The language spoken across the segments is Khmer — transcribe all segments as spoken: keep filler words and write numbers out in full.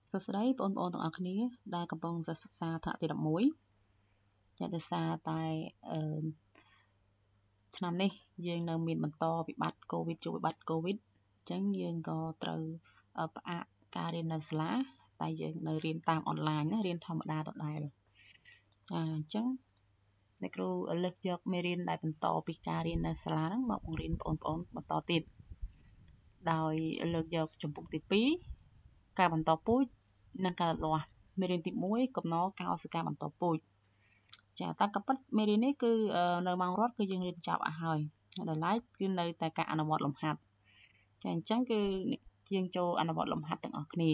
សួស្តីបងប្អូនទាំងអស់គ្នាដែលកំពុងសិក្សាថ្នាក់ទីelevenចាដោយសារតែអឺឆ្នាំនេះយើងនៅមានបន្តវិបត្តិកូវីដជួបវិបត្តិកូវីដអញ្ចឹងយើងក៏ត្រូវផ្អាកការរៀននៅសាលាតែយើងនៅរៀនតាមអនឡាញណារៀនធម្មតាដដែលចាអញ្ចឹងអ្នកគ្រូលើកយកមេរៀនដែលបន្តពីការរៀននៅសាលាហ្នឹងមកបង្រៀនបងប្អូនបន្តទៀតដោយលើកយកជំពូកទីtwoការបន្តពូជនិងការលាស់មេរៀនទីoneកំណកោសិកាបន្តពូជចាតែក៏ប៉ុតមេរៀននេះគឺនៅម៉ោងរត់គឺយើងរៀនចប់អស់ហើយដល់ឡែកគឺនៅតែការអនុវត្តលំហាត់ចាអញ្ចឹងគឺយើងចូលអនុវត្តលំហាត់ទាំងអស់គ្នា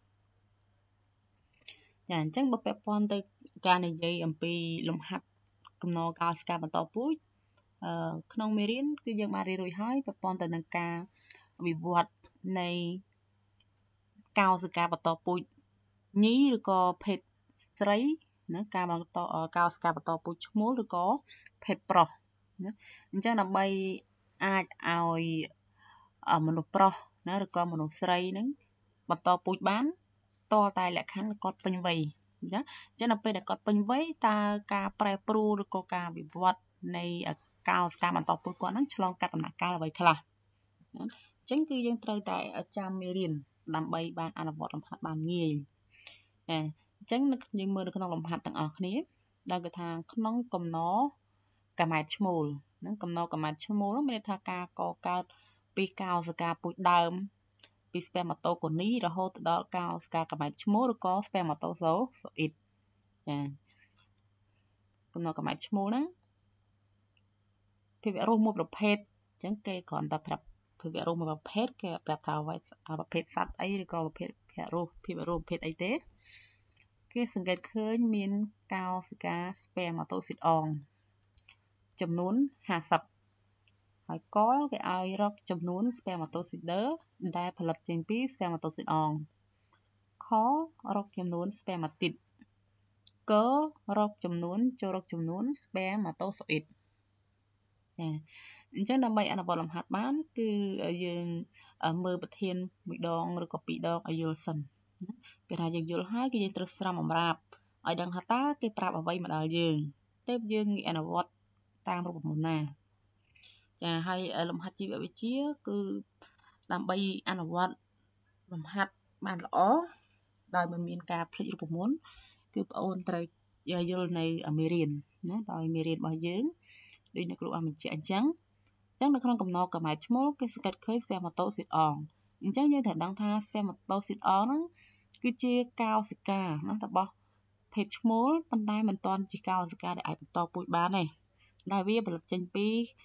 ចាអញ្ចឹងបើពាក់ព័ន្ធទៅការនិយាយអំពីលំហាត់កំណកោសិកាបន្តពូជអឺក្នុងមេរៀនគឺយើងបានរៀនរួចហើយពាក់ព័ន្ធទៅនឹងការវិវត្តនៃកោសិកាបន្តពូជញីឬក៏ភេទស្រីណាការបន្តកោសិកាបន្តពូជឈ្មោលឬក៏ភេទប្រុសណាអញ្ចឹងដើម្បីអាចឲ្យមនុស្សប្រុសណាឬក៏មនុស្សស្រីហ្នឹងបន្តពូជបានតលតែលក្ខខណ្ឌគាត់ពេញវ័យណាអញ្ចឹងដល់ពេលដែលគាត់ពេញវ័យតើការប្រែប្រួលឬក៏ការវិវត្តនៃកោសិកាបន្តពូជគាត់ហ្នឹងឆ្លងកាត់ដំណាក់កាលអ្វីខ្លះណាអញ្ចឹងគឺយើងត្រូវតែចាំមេរៀនដើម្បីបានអនុវត្តលំហាត់បានងាយចាអញ្ចឹងយើងមើលនៅក្នុងលំហាត់ទាំងអស់គ្នាដែលគេថាក្នុងកំណកាម៉ែតឈ្មោលហ្នឹងកំណកាម៉ែតឈ្មោលហ្នឹងមានន័យថាការកកើតពីកោសិកាពូជដើមពី spermatogony រហូតដល់កោសិកាកាម៉ែតឈ្មោលឬក៏ spermatozoid ចាកំណកាម៉ែតឈ្មោលហ្នឹងភាវៈរស់មួយប្រភេទអញ្ចឹងគេគ្រាន់តែប្រាប់ភាវៈរស់មួយប្រភេទគេប្រាប់ថាអ្វីប្រភេទសត្វអីឬក៏ប្រភេទភាវៈរស់ភាវៈរស់ប្រភេទអីទេគេសង្កេតឃើញមានកោសិកា spermatozoid អងចំនួនfiftyហើយកគេឲ្យរកចំនួន spermatozoid ដែលផលិតចេញពី spermatozoid អងខរកចំនួន spermatid ករកចំនួនចូលរកចំនួន spermatozoid ចាអញ្ចឹងដើម្បីអនុវត្តលំហាត់បានគឺយើងមើលប្រធានមួយដងឬក៏ពីរដងឲ្យយល់សិនពេលថាយើងយល់ហើយគឺយើងត្រូវស្រង់បំរាបឲ្យដឹងថាតើគេប្រាប់អ្វីមកដល់យើងទើបយើងងាកអនុវត្តតាមរូបមន្តណាចាហើយលំហាត់ជីវវិទ្យាគឺដើម្បីអនុវត្តលំហាត់បានល្អដោយមិនមានការភ្លេចរូបមន្តគឺបងអូនត្រូវយល់នៅមេរៀនណាដោយមេរៀនរបស់យើងដូចអ្នកគ្រូបានបញ្ជាក់អញ្ចឹងអញ្ចឹងនៅក្នុងកំណកកាម៉ែតឈ្មោលគេសង្កេតឃើញ spermatozoid អងអញ្ចឹងយើងត្រូវដឹងថា spermatozoid អងហ្នឹងគឺជាកោសិកាណារបស់ភេទឈ្មោលប៉ុន្តែមិនទាន់ជាកោសិកាដែលអាចបន្តពូជបានទេដែលវាផលិតចេញពី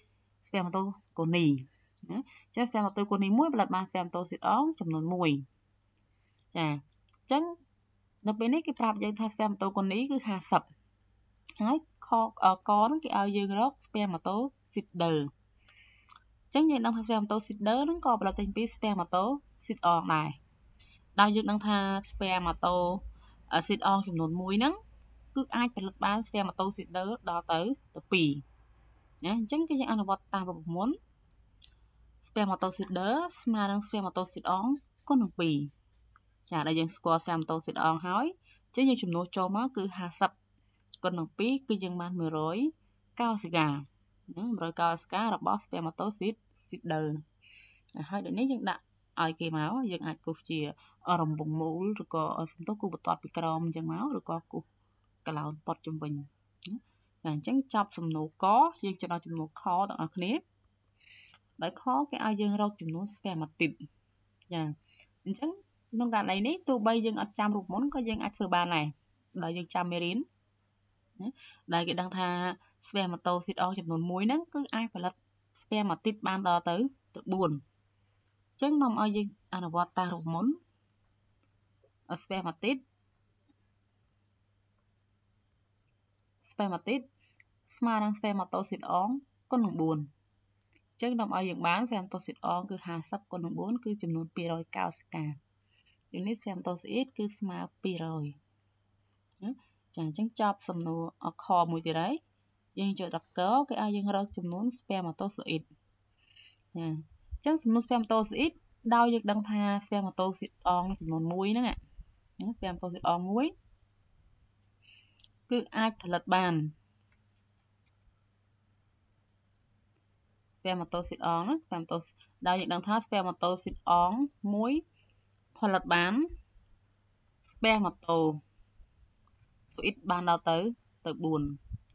spermatogony ណាចឹង spermatogony មួយផលិតបាន spermatozoid អងចំនួនoneចាអញ្ចឹងនៅពេលនេះគេប្រាប់យើងថា spermatogony គឺfiftyហើយខកហ្នឹងគេឲ្យយើងរក spermatozoid អញ្ចឹងយើងដឹងថា spermatozoid ហ្នឹងក៏ផលិតចេញពី spermatozoid អងដែរដោយយើងដឹងថា spermatozoid អងចំនួនoneហ្នឹងគឺអាចផលិតបាន spermatozoid ដល់ទៅទៅtwoណាអញ្ចឹងគឺយើងអនុវត្តតាមរូបមន្ត spermatozoid ស្មើនឹង spermatozoid អងគុណនឹងtwoចាដែលយើងស្គាល់ spermatozoid អងហើយអញ្ចឹងយើងចំនួនចូលមកគឺfiftyគុណនឹងtwoគឺយើងបានone hundredកោសិកាណាone hundredកោសិការបស់ spermatozoid ហើយដូចនេះយើងដាក់ឲ្យគេមកយើងអាចគូសជារង្វង់មូលឬក៏សំទោសគូបន្ទាត់ពីក្រោមអញ្ចឹងមកឬក៏គូសកឡោនប៉ុតជុំវិញចាអញ្ចឹងចប់សំណួរកយើងចូលដល់ចំនួនខទាំងអស់គ្នាដោយខគេឲ្យយើងរកចំនួន spermatid ចាអញ្ចឹងក្នុងករណីនេះទោះបីយើងអត់ចាំរូបមន្តក៏យើងអាចធ្វើបានដែរដោយយើងចាំមេរៀនណាដែលគេដឹងថា spermatozoid អងចំនួនoneហ្នឹងគឺអាចផលិត spermatid បានដល់ទៅទៅfourអញ្ចឹងនាំឲ្យយើងអនុវត្តតាមរូបមន្ត spermatid spermatid ស្មើនឹង spermatozoid អងគុណនឹងfourអញ្ចឹងនាំឲ្យយើងបាន spermatozoid អងគឺfiftyគុណនឹងfourគឺចំនួនtwo hundredកោសិកាដូចនេះ spermatozoid គឺស្មើtwo hundredណាចាអញ្ចឹងចប់សំណួរខមួយទៀតហើយយើងចូលដល់កគេឲ្យយើងរកចំនួន spermatozoid ចាអញ្ចឹងសំណួរ spermatozoid ដោយយើងដឹងថា spermatozoid អងចំនួនoneហ្នឹងស្ពាមម៉ូតូស៊ីតអងមួយគឺអាចផលិតបានស្ពាមម៉ូតូស៊ីតអងណាស្ពាមម៉ូតូដោយយើងដឹងថាស្ពាមម៉ូតូស៊ីតអងមួយផលិតបានស្ពាមម៉ូតូស៊ូអ៊ីតបានដល់ទៅទៅបួន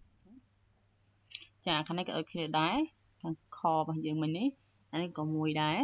ចាខាងនេះក៏ដូចគ្នាដែរខាងខរបស់យើងមិញនេះអានេះក៏មួយដែរ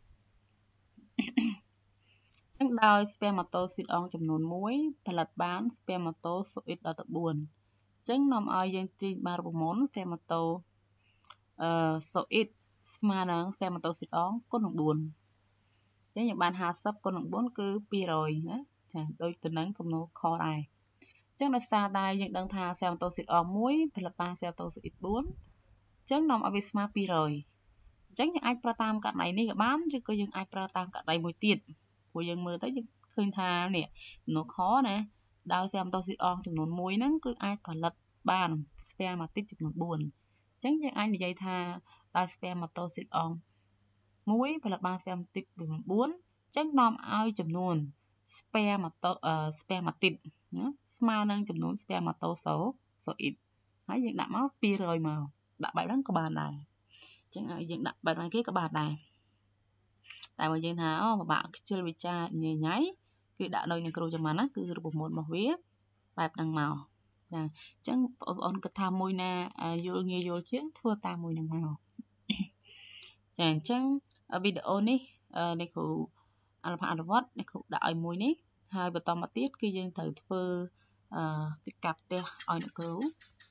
អញ្ចឹងដោយស្ពាមម៉ូតូស៊ីតអងចំនួនមួយផលិតបានស្ពាមម៉ូតូស៊ូអ៊ីតដល់ទៅបួនអញ្ចឹងនាំឲ្យយើងទាញបានរូបមន្តស្ពាមម៉ូតូអឺស៊ូអ៊ីតស្មើនឹងស្ពាមម៉ូតូស៊ីតអងគុណនឹងបួនអញ្ចឹងយើងបានហាសិបគុណនឹងបួនគឺពីររយណាចាដូចទៅនឹងគំនូរខដែរអញ្ចឹងដោយសារតែយើងដឹងថាស្ពាមម៉ូតូស៊ីតអងមួយផលិតបានស្ពាមម៉ូតូស៊ូអ៊ីតបួនអញ្ចឹងនាំឲ្យវាស្មើពីររយអញ្ចឹងយើងអាចប្រើតាមករណីនេះក៏បានឬក៏យើងអាចប្រើតាមករណីមួយទៀតព្រោះយើងមើលទៅយើងឃើញថានេះគំនូរខណាដោយស្ពាមម៉ូតូស៊ីតអងចំនួនមួយហ្នឹងគឺអាចផលិតបានស្ពាមម៉ាទីតចំនួនបួនអញ្ចឹងយើងអាចនិយាយថាដោយស្ពាមម៉ូតូស៊ីតអងមួយផលិតបានស្ពាមម៉ាទីតចំនួនបួនអញ្ចឹងនាំឲ្យចំនួនស្ពាមម៉ូតូស្ពាមម៉ាទីតណាស្មើនឹងចំនួនស្ពាមម៉ូតូសូសូអ៊ីតហើយយើងដាក់មកពីររយមកដាក់បែបហ្នឹងក៏បានដែរអញ្ចឹងឲ្យយើងដាក់បែបហ្នឹងគេក៏បានដែរតែបើយើងថាអូពិបាកខ្ជិលវិចារញ៉ៃញ៉ៃគឺដាក់ដូចនឹងគ្រូចាំបានណាគឺរូបមន្តរបស់វាបែបហ្នឹងមកចាអញ្ចឹងបងប្អូនគិតថាមួយណាយល់ងាយយល់ជាងធ្វើតាមមួយហ្នឹងមកចាអញ្ចឹងវីដេអូនេះនេះគ្រូអនុអនុវត្តនេះគ្រូដាក់ឲ្យមួយនេះហើយបន្តមកទៀតគឺយើងត្រូវធ្វើអឺកិច្ចការផ្ទះឲ្យអ្នកគ្រូ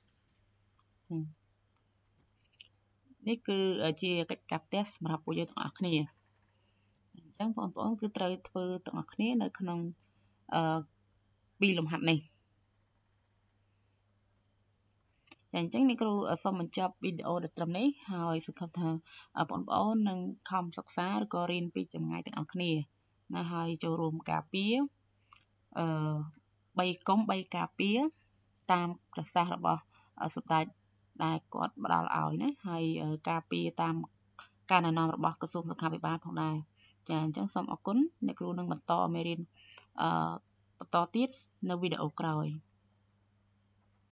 នេះគឺជាកិច្ចការផ្ទះសម្រាប់ពួកយើងទាំងអស់គ្នាអញ្ចឹងបងប្អូនគឺត្រូវធ្វើទាំងអស់គ្នានៅក្នុងអឺពីរលំហាត់នេះចាអញ្ចឹងនេះគ្រូសូមបញ្ចប់វីដេអូដល់ត្រឹមនេះហើយសង្ឃឹមថាបងប្អូននឹងខំសិក្សាឬក៏រៀនពីចម្ងាយទាំងអស់គ្នាណាហើយចូលរួមការពារអឺបីកុំបីការពារតាមប្រសាសន៍របស់សម្ដេចដែលគាត់ផ្ដល់ឲ្យណាហើយការពារតាមការណែនាំរបស់ក្រសួងសុខាភិបាលផងដែរចាអញ្ចឹងសូមអរគុណអ្នកគ្រូនឹងបន្តមេរៀនអឺបន្តទៀតនៅវីដេអូក្រោយ